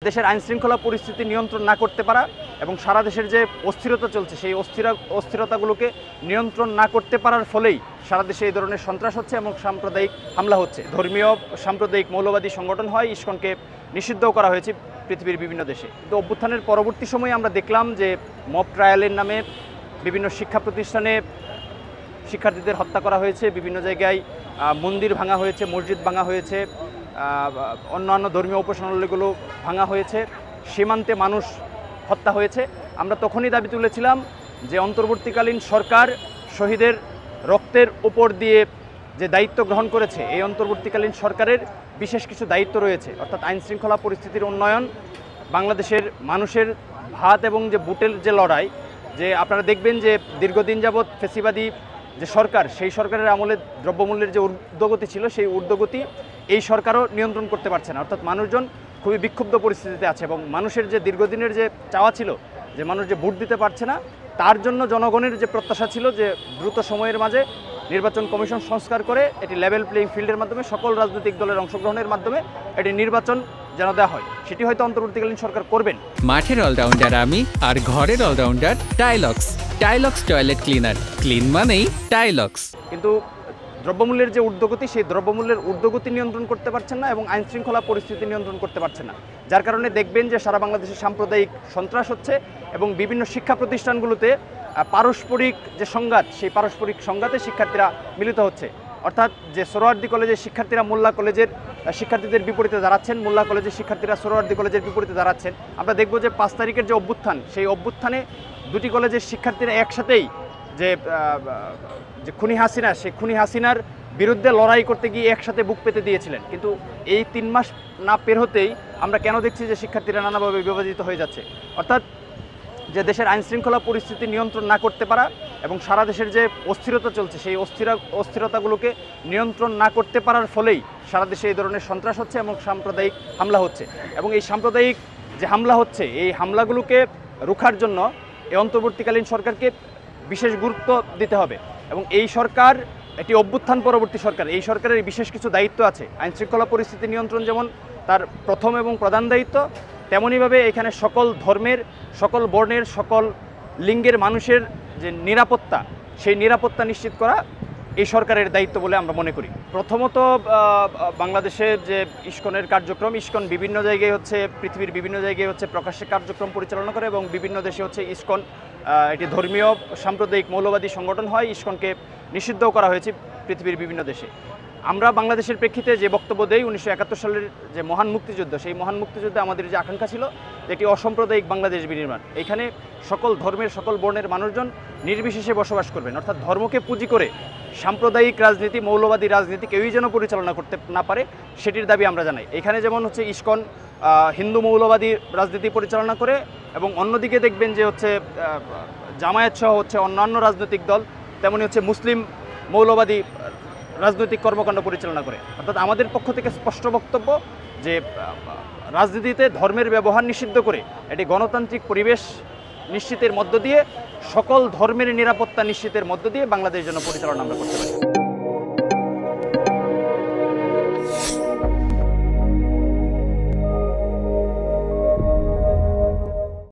দেশের আইনশৃঙ্খলা পরিস্থিতি নিয়ন্ত্রণ না করতে পারা এবং সারা দেশের যে অস্থিরতা চলছে সেই অস্থিরতাগুলোকে নিয়ন্ত্রণ না করতে পারার ফলেই সারা দেশে এই ধরনের সন্ত্রাস হচ্ছে এবং সাম্প্রদায়িক হামলা হচ্ছে। ধর্মীয় সাম্প্রদায়িক মৌলবাদী সংগঠন হয়, ইসকনকে নিষিদ্ধও করা হয়েছে পৃথিবীর বিভিন্ন দেশে। তো অভ্যুত্থানের পরবর্তী সময়ে আমরা দেখলাম যে মব ট্রায়ালের নামে বিভিন্ন শিক্ষা প্রতিষ্ঠানে শিক্ষার্থীদের হত্যা করা হয়েছে, বিভিন্ন জায়গায় মন্দির ভাঙা হয়েছে, মসজিদ ভাঙা হয়েছে, অন্যান্য ধর্মীয় উপাসনালয়গুলো ভাঙা হয়েছে, সীমান্তে মানুষ হত্যা হয়েছে। আমরা তখনই দাবি তুলেছিলাম যে অন্তর্বর্তীকালীন সরকার শহীদের রক্তের উপর দিয়ে যে দায়িত্ব গ্রহণ করেছে, এই অন্তর্বর্তীকালীন সরকারের বিশেষ কিছু দায়িত্ব রয়েছে, অর্থাৎ আইনশৃঙ্খলা পরিস্থিতির উন্নয়ন, বাংলাদেশের মানুষের ভাত এবং যে বুটের যে লড়াই, যে আপনারা দেখবেন যে দীর্ঘদিন যাবৎ ফেসিবাদী যে সরকার, সেই সরকারের আমলে দ্রব্যমূল্যের যে ঊর্ধ্বগতি ছিল, সেই ঊর্ধ্বগতি এই সরকারও নিয়ন্ত্রণ করতে পারছে না। অর্থাৎ মানুষজন খুবই বিক্ষুব্ধ পরিস্থিতিতে আছে এবং মানুষের যে দীর্ঘদিনের যে চাওয়া ছিল যে মানুষ যে ভোট দিতে পারছে না, তার জন্য জনগণের যে প্রত্যাশা ছিল যে দ্রুত সময়ের মাঝে নির্বাচন কমিশন সংস্কার করে এটি লেভেল প্লেইং ফিল্ডের মাধ্যমে সকল রাজনৈতিক দলের অংশগ্রহণের মাধ্যমে এটি নির্বাচন যেন দেওয়া হয়, সেটি হয়তো অন্তর্বর্তীকালীন সরকার করবেন। মাঠের অলরাউন্ডার আমি, আর ঘরের অলরাউন্ডার টাইলক্স। টাইলক্স টয়লেট ক্লিনার, ক্লিন মানেই টাইলক্স। কিন্তু দ্রব্যমূল্যের যে ঊর্ধ্বগতি, সেই দ্রব্যমূল্যের ঊর্ধ্বগতি নিয়ন্ত্রণ করতে পারছেন না এবং আইনশৃঙ্খলা পরিস্থিতি নিয়ন্ত্রণ করতে পারছেন না, যার কারণে দেখবেন যে সারা বাংলাদেশে সাম্প্রদায়িক সন্ত্রাস হচ্ছে এবং বিভিন্ন শিক্ষা প্রতিষ্ঠানগুলোতে পারস্পরিক যে সংঘাত, সেই পারস্পরিক সংঘাতে শিক্ষার্থীরা মিলিত হচ্ছে। অর্থাৎ যে সোহরাওয়ার্দী কলেজের শিক্ষার্থীরা মোল্লা কলেজের শিক্ষার্থীদের বিপরীতে দাঁড়াচ্ছেন, মোল্লা কলেজের শিক্ষার্থীরা সোহরাওয়ার্দী কলেজের বিপরীতে দাঁড়াচ্ছেন। আমরা দেখব যে 5 তারিখের যে অভ্যুত্থান, সেই অভ্যুত্থানে দুটি কলেজের শিক্ষার্থীরা একসাথেই যে খুনি হাসিনা, সেই খুনি হাসিনার বিরুদ্ধে লড়াই করতে গিয়ে একসাথে বুক পেতে দিয়েছিলেন। কিন্তু এই 3 মাস না পের হতেই আমরা কেন দেখছি যে শিক্ষার্থীরা নানাভাবে বিভাজিত হয়ে যাচ্ছে। অর্থাৎ যে দেশের আইনশৃঙ্খলা পরিস্থিতি নিয়ন্ত্রণ না করতে পারা এবং সারা দেশের যে অস্থিরতা চলছে সেই অস্থিরতাগুলোকে নিয়ন্ত্রণ না করতে পারার ফলেই সারা দেশে এই ধরনের সন্ত্রাস হচ্ছে এবং সাম্প্রদায়িক হামলা হচ্ছে। এবং এই সাম্প্রদায়িক যে হামলা হচ্ছে, এই হামলাগুলোকে রোখার জন্য এই অন্তর্বর্তীকালীন সরকারকে বিশেষ গুরুত্ব দিতে হবে এবং এই সরকার এটি অভ্যুত্থান পরবর্তী সরকার, এই সরকারের বিশেষ কিছু দায়িত্ব আছে। আইনশৃঙ্খলা পরিস্থিতি নিয়ন্ত্রণ যেমন তার প্রথম এবং প্রধান দায়িত্ব, তেমনইভাবে এখানে সকল ধর্মের, সকল বর্ণের, সকল লিঙ্গের মানুষের যে নিরাপত্তা, সেই নিরাপত্তা নিশ্চিত করা এই সরকারের দায়িত্ব বলে আমরা মনে করি। প্রথমত বাংলাদেশের যে ইসকনের কার্যক্রম, ইসকন বিভিন্ন জায়গায় হচ্ছে, পৃথিবীর বিভিন্ন জায়গায় হচ্ছে প্রকাশ্যে কার্যক্রম পরিচালনা করে এবং বিভিন্ন দেশে হচ্ছে ইসকন এটি ধর্মীয় সাম্প্রদায়িক মৌলবাদী সংগঠন হয়, ইসকনকে নিষিদ্ধও করা হয়েছে পৃথিবীর বিভিন্ন দেশে। আমরা বাংলাদেশের প্রেক্ষিতে যে বক্তব্য দেই, 1971 সালের যে মহান মুক্তিযুদ্ধ, সেই মহান মুক্তিযুদ্ধে আমাদের যে আকাঙ্ক্ষা ছিল একটি অসাম্প্রদায়িক বাংলাদেশ বিনির্মাণ, এখানে সকল ধর্মের, সকল বর্ণের মানুষজন নির্বিশেষে বসবাস করবেন। অর্থাৎ ধর্মকে পুঁজি করে সাম্প্রদায়িক রাজনীতি, মৌলবাদী রাজনীতি কেউই যেন পরিচালনা করতে না পারে, সেটির দাবি আমরা জানাই। এখানে যেমন হচ্ছে ইসকন হিন্দু মৌলবাদী রাজনীতি পরিচালনা করে এবং অন্যদিকে দেখবেন যে হচ্ছে জামায়াত সহ হচ্ছে অন্যান্য রাজনৈতিক দল তেমনি হচ্ছে মুসলিম মৌলবাদী রাজনৈতিক কর্মকাণ্ড পরিচালনা করে। অর্থাৎ আমাদের পক্ষ থেকে স্পষ্ট বক্তব্য যে রাজনীতিতে ধর্মের ব্যবহার নিষিদ্ধ করে এটি গণতান্ত্রিক পরিবেশ নিশ্চিতের মধ্য দিয়ে, সকল ধর্মের নিরাপত্তা নিশ্চিতের মধ্য দিয়ে বাংলাদেশ যেন পরিচালনা আমরা করতে পারি।